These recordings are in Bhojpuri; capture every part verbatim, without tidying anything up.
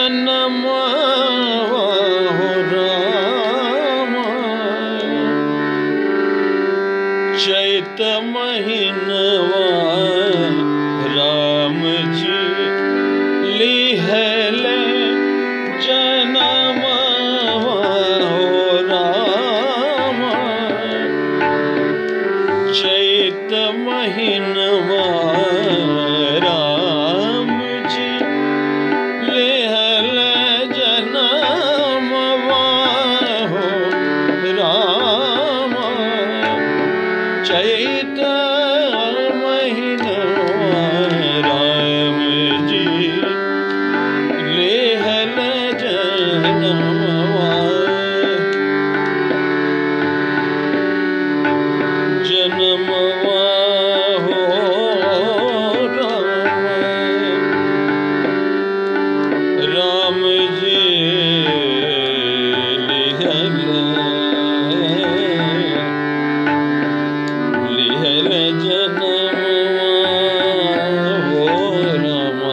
जन्मवा हो राम, चैत महीनवा राम जी लिहले जन्मवा हो राम, चैत महीनवा राम जी लिहले जन्मवा हो राम, चैत महीनवा राम जी लिहले जन्मवा, जन्मवा हो राम, राम जी लिहले लिहले जन्मवा हो राम,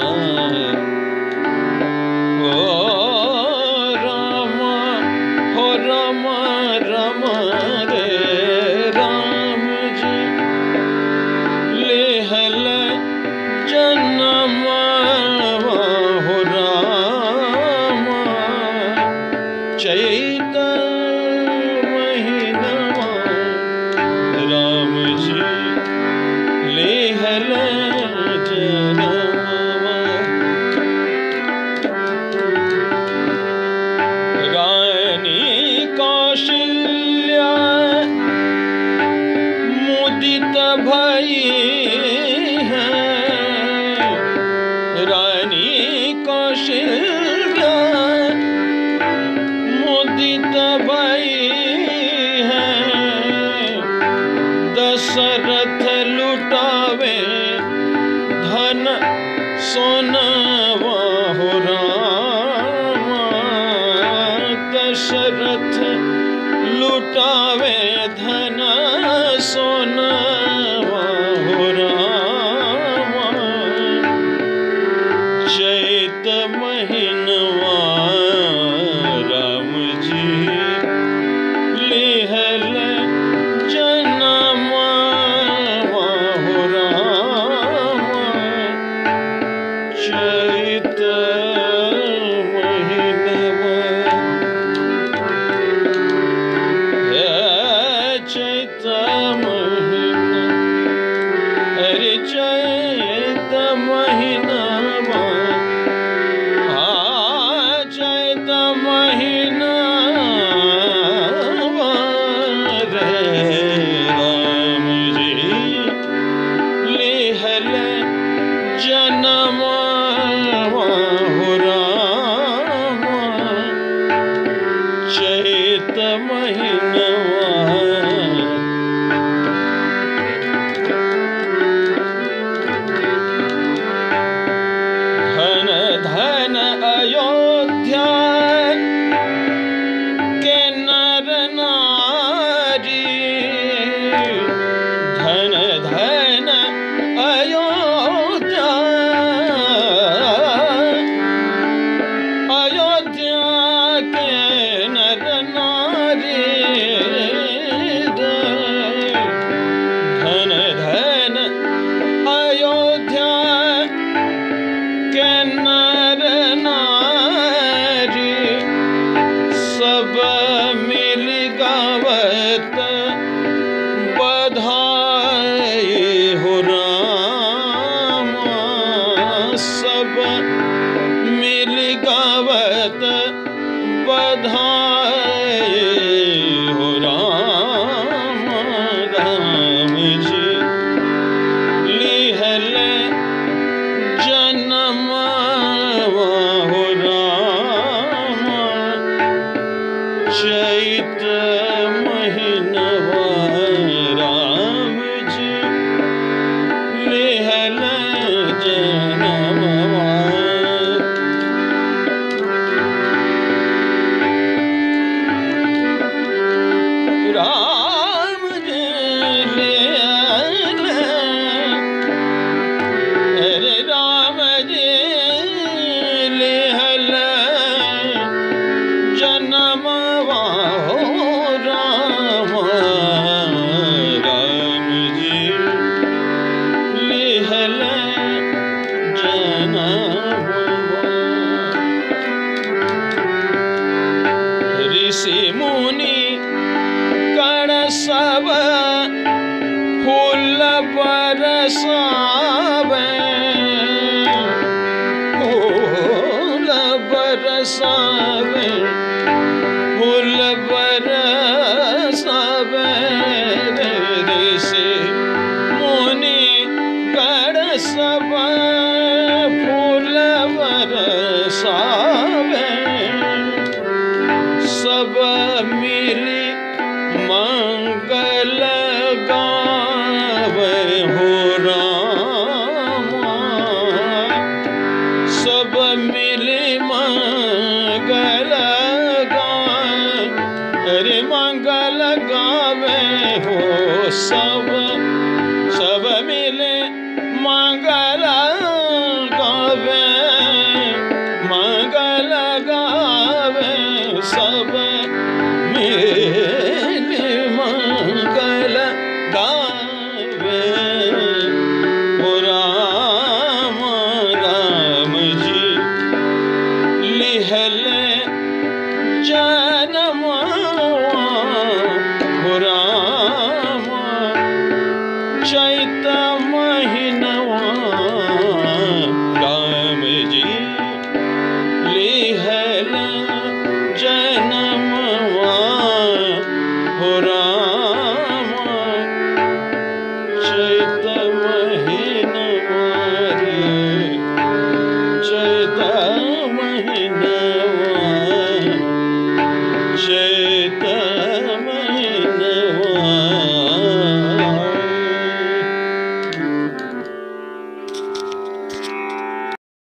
हो राम, हो राम राम रे राम जी लिहले जन्मवा हो राम, चैत महीनवा राम जी लिहले जन्मवा, रानी कौशल्या मुदित भई है, रानी कौशल्या मुदित भई है, दशरथ लुटावे धन सोनवा हो राम, दशरथ लुटावे धन सोनवा हो राम, चैत महीनवा राम जी लिहले जन्मवा हो राम, चैत महीनवा, चैत महीना, अरे चैत महीनवा, हाँ चैत महीनवा रे राम जी लिहले जन्मवा हो राम, चैत महीनवा, धन धन अयोध्या के नर नारी, धन धन अयोध्या, अयोध्या के नर नारी, धन धन अयोध्या के नर नारी, सब मिल गावत बधाई हो राम, सब मिल गावत बधाई हो राम, राम जी लिहले जन्मवा हो राम, चैत महीनवा राम जी लिहले जन्मवा, गावे फूल बरसावे ऋषि मुनि कर सब फूल बरसावे सब मिली मंगल गावे हो रामा सब मिली मंगल गावे रे मंगल गावे हो सब